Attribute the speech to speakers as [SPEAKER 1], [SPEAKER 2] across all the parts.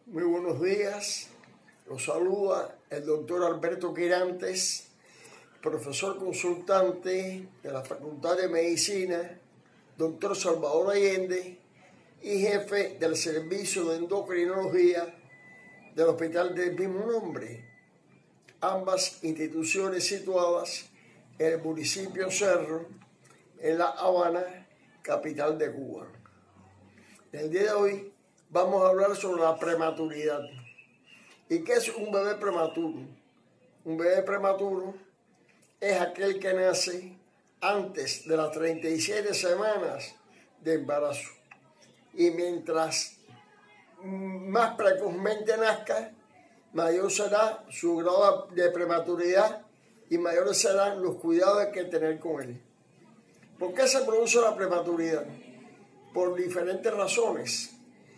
[SPEAKER 1] Muy buenos días, los saluda el doctor Alberto Quirantes, profesor consultante de la Facultad de Medicina, doctor Salvador Allende y jefe del servicio de endocrinología del hospital del mismo nombre, ambas instituciones situadas en el municipio Cerro, en La Habana, capital de Cuba. En el día de hoy vamos a hablar sobre la prematuridad. ¿Y qué es un bebé prematuro? Un bebé prematuro es aquel que nace antes de las 37 semanas de embarazo. Y mientras más precozmente nazca, mayor será su grado de prematuridad y mayores serán los cuidados que hay que tener con él. ¿Por qué se produce la prematuridad? Por diferentes razones.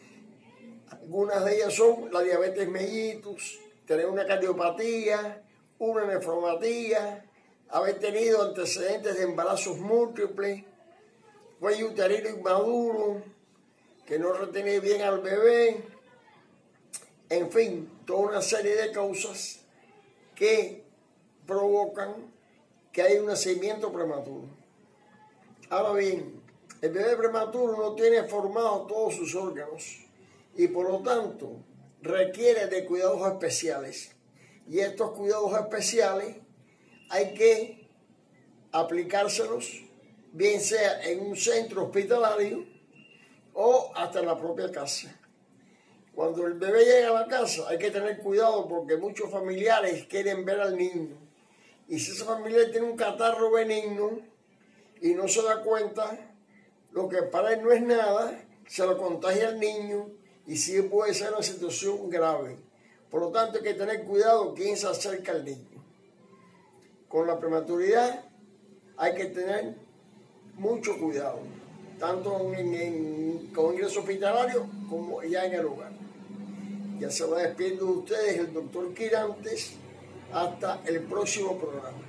[SPEAKER 1] Algunas de ellas son la diabetes mellitus, tener una cardiopatía, una nefropatía, haber tenido antecedentes de embarazos múltiples, cuello uterino inmaduro, que no retiene bien al bebé, en fin, toda una serie de causas que provocan que haya un nacimiento prematuro. Ahora bien, el bebé prematuro no tiene formados todos sus órganos y por lo tanto requiere de cuidados especiales. Y estos cuidados especiales hay que aplicárselos, bien sea en un centro hospitalario o hasta en la propia casa. Cuando el bebé llega a la casa hay que tener cuidado porque muchos familiares quieren ver al niño. Y si ese familiar tiene un catarro benigno y no se da cuenta, lo que para él no es nada, se lo contagia al niño y sí puede ser una situación grave. Por lo tanto, hay que tener cuidado quién se acerca al niño. Con la prematuridad hay que tener mucho cuidado, tanto con ingreso hospitalario como ya en el hogar. Ya se va despidiendo de ustedes el doctor Quirantes. Hasta el próximo programa.